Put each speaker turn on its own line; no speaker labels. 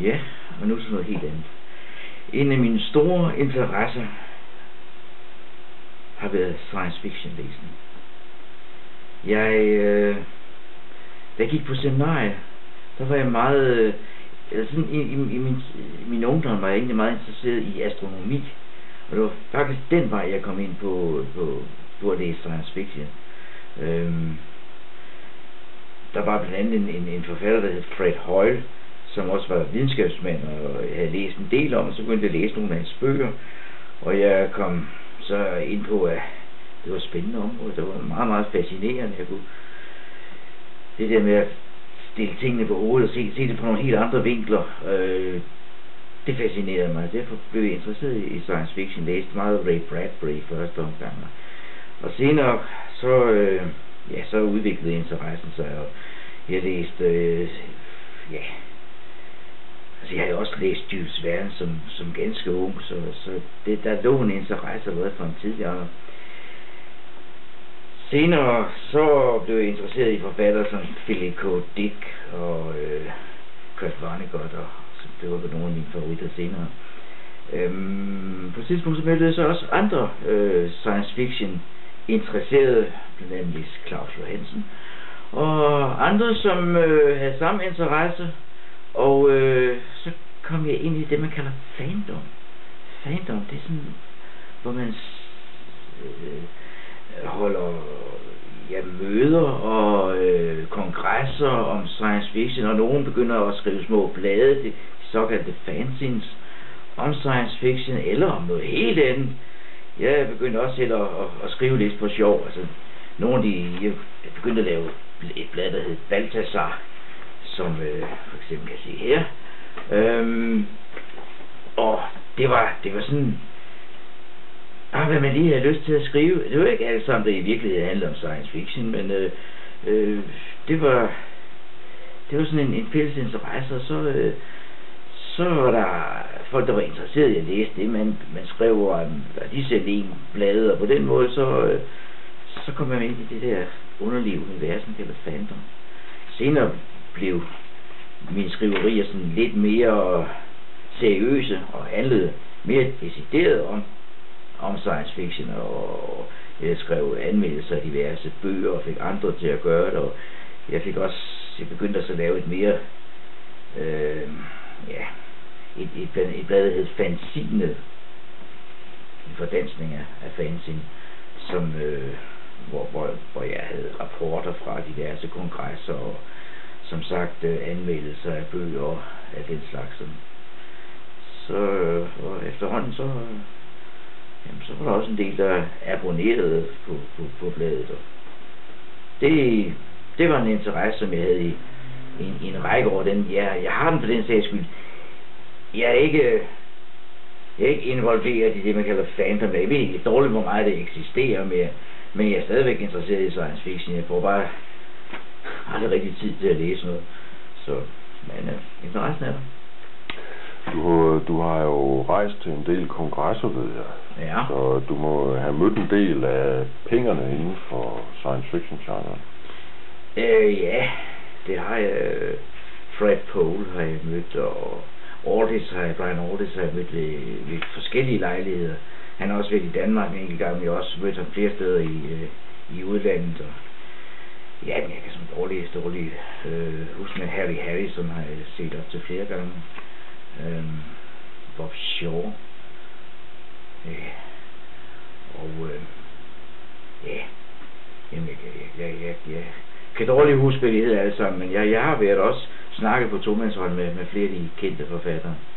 Ja, og nu til noget helt andet. En af mine store interesser har været science fiction læsning. Da jeg gik på seminariet, der var jeg meget, sådan i min ungdom var jeg egentlig meget interesseret i astronomi. Og det var faktisk den vej, jeg kom ind på at læse science fiction. Der var blandt andet en forfatter, der hed Fred Hoyle, som også var videnskabsmand, og jeg havde læst en del om, og så begyndte jeg at læse nogle af hans bøger. Og jeg kom så ind på, at det var et spændende område. Det var meget, meget fascinerende. Det der med at stille tingene på hovedet og se det fra nogle helt andre vinkler, det fascinerede mig. Derfor blev jeg interesseret i science fiction. Jeg læste meget Ray Bradbury i første omgang. Og senere så udviklede interessen sig, og jeg læste, altså jeg har også læst Jules Verne som ganske ung, så der lå en interesse allerede fra en tidligere. Senere så blev jeg interesseret i forfattere som Philip K. Dick og Kurt Vonnegut, og det var nogle af mine favoritter senere. På et tidspunkt så mødte jeg så også andre science fiction interesserede, blandt andet Claus Johansen, og andre som havde samme interesse, og så kom jeg ind i det man kalder fandom. Fandom, det er sådan, hvor man holder møder og kongresser om science fiction, og nogen begynder at skrive små blade, de såkaldte fanzines om science fiction, eller om noget helt andet. Jeg begyndte også selv at skrive lidt på sjov. Altså, jeg begyndte at lave et blad, der hed Balthasar, som for eksempel kan se her. Og det var sådan, hvad man lige havde lyst til at skrive. Det var ikke alt sammen, der i virkeligheden handlede om science fiction, men det var sådan en fælles interesse, og så var der folk, der var interesserede i at læse det, man skrev om, at de sendte en blade, og på den måde, så kom man ind i det der underlige univers, der kalder fandom. Senere blev mine skriverier sådan lidt mere seriøse, og handlede mere decideret om science fiction, og jeg skrev anmeldelser af diverse bøger, og fik andre til at gøre det, og jeg begyndte også at lave et mere, et blad, der hed Fanzine, en fordansning af fanzine, som, hvor jeg havde rapporter fra diverse kongresser, og som sagt anmeldelser af bøger af den slags. Så og efterhånden så var der også en del, der abonnerede på bladet. Det var en interesse, som jeg havde i en række år. Jeg har den for den sags skyld. Jeg er ikke involveret i det, man kalder fandom. Jeg ved ikke dårligt, hvor meget det eksisterer mere, men jeg er stadigvæk interesseret i science fiction. Jeg får bare aldrig rigtig tid til at læse noget. Så, men interessen er der.
Du har jo rejst til en del kongresser, ved jeg.
Ja.
Så du må have mødt en del af pengerne inden for science fiction-genren.
Ja, det har jeg. Fred Pohl har jeg mødt, og Brian Aldiss har jeg mødt ved forskellige lejligheder. Han har også været i Danmark en enkelt gang, men jeg har også mødt ham flere steder i udlandet. Og ja, men jeg kan sådan dårligt huske med Harry Harrison har jeg set op til flere gange. Bob Shaw. Jamen jeg kan dårligt huske, hvad de hedder alle sammen, men jeg har været også snakket på tomandshånd med flere af de kendte forfattere.